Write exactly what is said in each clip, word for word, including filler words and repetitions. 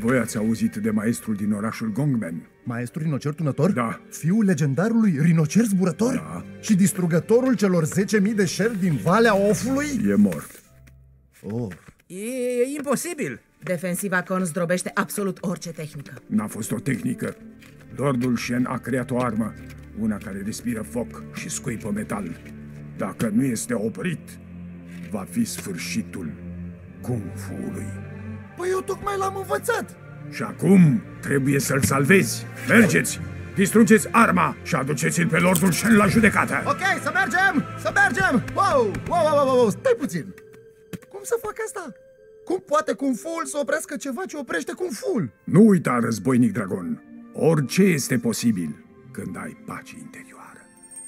voi ați auzit de maestrul din orașul Gongmen? Maestrul rinocer tunător? Da. Fiul legendarului rinocer zburător? Da. Și distrugătorul celor zece mii de șerpi din Valea Ofului? E mort. Oh. E imposibil. Defensiva Con zdrobește absolut orice tehnică. N-a fost o tehnică. Lordul Shen a creat o armă, una care respiră foc și scuipă metal. Dacă nu este oprit, va fi sfârșitul Kung Fu-ului. Păi eu tocmai l-am învățat. Și acum trebuie să-l salvezi. Mergeți! Distrugeți arma și aduceți-l pe Lordul Shen la judecată! Ok, să mergem! Să mergem! Wow! Wow, wow, wow, wow! Stai puțin! Cum să fac asta? Cum poate Kung Fu-ul să oprească ceva ce oprește Kung Fu-ul? Nu uita, războinic dragon! Orice este posibil când ai pace interioară.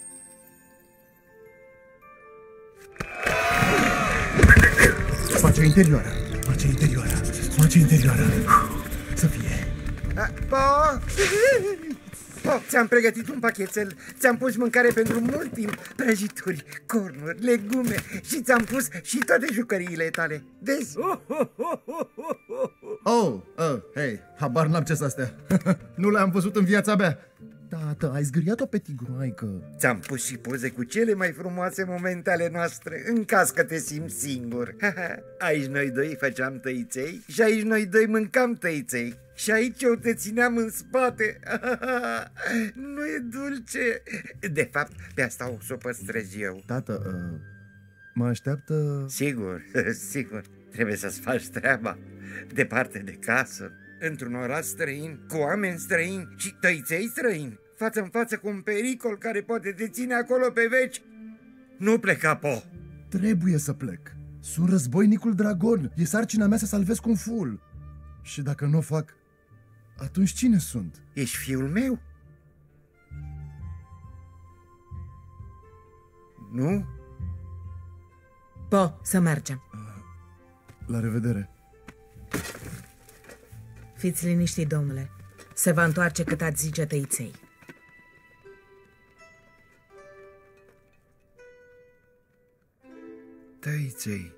Pace interioară! Pace interioară! Pace interioară! Să fie! Po! Po, ți-am pregătit un pachetel. Ți-am pus mâncare pentru mult timp. Prăjituri, cornuri, legume. Și ți-am pus și toate jucăriile tale. Vezi? Oh, oh, hei, habar n-am ce-s astea. Nu le-am văzut în viața mea. Tată, ai zgâriat-o pe tigroaică. Ți-am pus și poze cu cele mai frumoase momente ale noastre, în caz că te simți singur. Aici noi doi făceam tăiței și aici noi doi mâncam tăiței. Și aici eu te țineam în spate. Nu e dulce. De fapt, pe asta o să o păstrez eu. Tată, uh, mă așteaptă... Sigur, sigur. Trebuie să-ți faci treaba. Departe de casă, într-un oraș străin, cu oameni străini și tăiței străini, față în față cu un pericol care poate te ține acolo pe veci. Nu pleca, Po! Trebuie să plec. Sunt războinicul dragon. E sarcina mea să salvez Kung Fu-ul. Și dacă nu o fac, atunci cine sunt? Ești fiul meu? Nu? Po, să mergem. La revedere. Fiți liniștit, domnule. Se va întoarce cât ați zice tăiței. Tăiței.